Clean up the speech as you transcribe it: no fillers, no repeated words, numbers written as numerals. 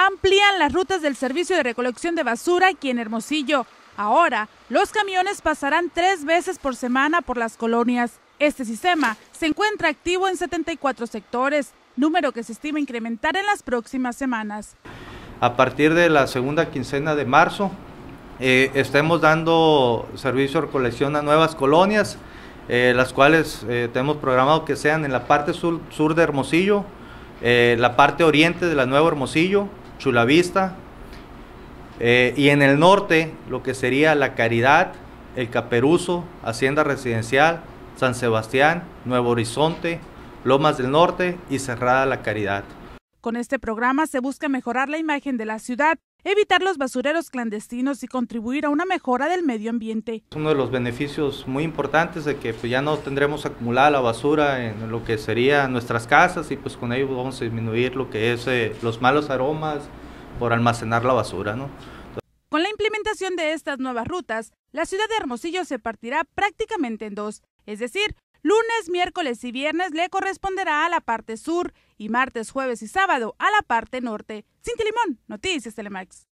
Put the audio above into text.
amplían las rutas del servicio de recolección de basura aquí en Hermosillo. Ahora, los camiones pasarán 3 veces por semana por las colonias. Este sistema se encuentra activo en 74 sectores, número que se estima incrementar en las próximas semanas. A partir de la segunda quincena de marzo, estamos dando servicio de recolección a nuevas colonias, las cuales tenemos programado que sean en la parte sur de Hermosillo, la parte oriente de la Nueva Hermosillo, Chulavista, y en el norte lo que sería La Caridad, El Caperuso, Hacienda Residencial, San Sebastián, Nuevo Horizonte, Lomas del Norte y Cerrada La Caridad. Con este programa se busca mejorar la imagen de la ciudad, evitar los basureros clandestinos y contribuir a una mejora del medio ambiente. Uno de los beneficios muy importantes de que ya no tendremos acumulada la basura en lo que serían nuestras casas y pues con ello vamos a disminuir lo que es los malos aromas por almacenar la basura, ¿no? Con la implementación de estas nuevas rutas, la ciudad de Hermosillo se partirá prácticamente en 2, es decir, lunes, miércoles y viernes le corresponderá a la parte sur y martes, jueves y sábado a la parte norte. Cintia Limón, Noticias Telemax.